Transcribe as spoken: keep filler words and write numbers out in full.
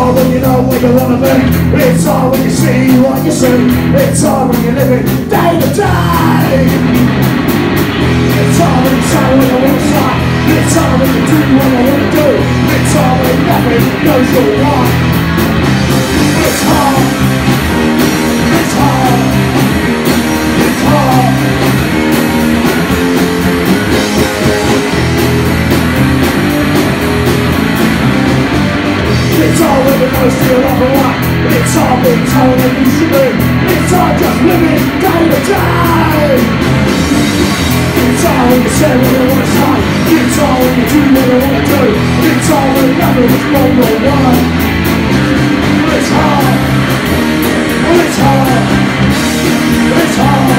hard when you know where you wanna be. It's hard when you see what you see. It's hard when you're living day to day. It's hard when you say what you want to say. It's hard when you do what you want to do. It's hard when nothing goes your way. It's hard. It's hard. It's hard. It's hard when you know still off and right. It's hard being told that you should be. It's hard just living day to day. It's hard when you say what you want to say. It's hard when you do what you want to do. It's hard when nothing is wrong or right. It's hard. It's hard. It's hard.